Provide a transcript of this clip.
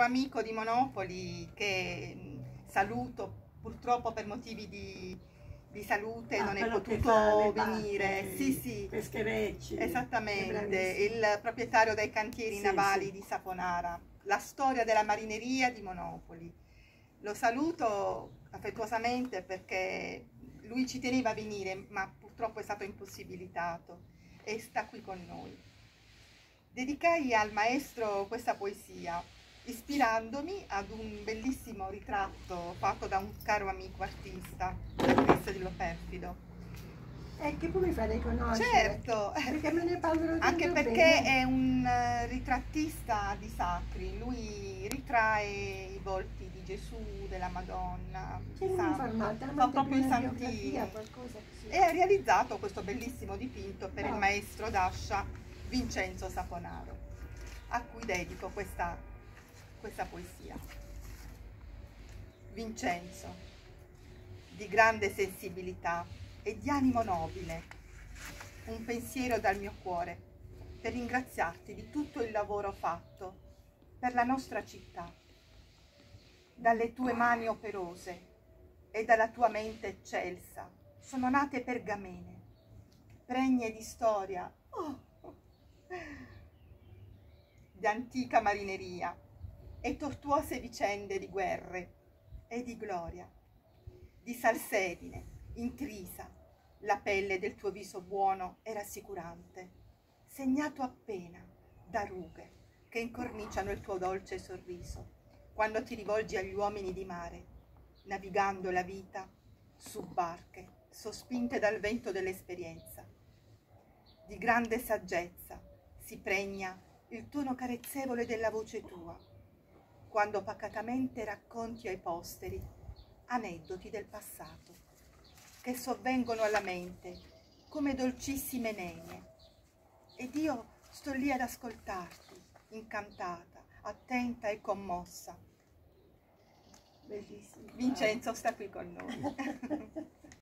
caro amico di Monopoli che saluto, purtroppo per motivi di salute non è potuto venire. Sì, pescherecci. Esattamente, il proprietario dei cantieri navali di Saponara, la storia della marineria di Monopoli. Lo saluto affettuosamente perché lui ci teneva a venire, ma purtroppo è stato impossibilitato e sta qui con noi. Dedicai al maestro questa poesia, ispirandomi ad un bellissimo ritratto fatto da un caro amico artista, Cristo di Loperfido. Che poi mi farei conoscere. Certo, perché me ne parlo anche perché bene. è un ritrattista di sacri, lui ritrae i volti di Gesù, della Madonna, fa proprio i santini e ha realizzato questo bellissimo dipinto per il maestro d'ascia Vincenzo Saponaro, a cui dedico questa poesia. Vincenzo, di grande sensibilità e di animo nobile, un pensiero dal mio cuore per ringraziarti di tutto il lavoro fatto per la nostra città, dalle tue mani operose e dalla tua mente eccelsa sono nate pergamene, pregne di storia, di antica marineria e tortuose vicende di guerre e di gloria, di salsedine, intrisa, la pelle del tuo viso buono e rassicurante, segnato appena da rughe che incorniciano il tuo dolce sorriso, quando ti rivolgi agli uomini di mare, navigando la vita su barche sospinte dal vento dell'esperienza. Di grande saggezza si pregna il tono carezzevole della voce tua, quando pacatamente racconti ai posteri aneddoti del passato, che sovvengono alla mente come dolcissime nenie. Ed io sto lì ad ascoltarti, incantata, attenta e commossa. Bellissimo. Vincenzo sta qui con noi.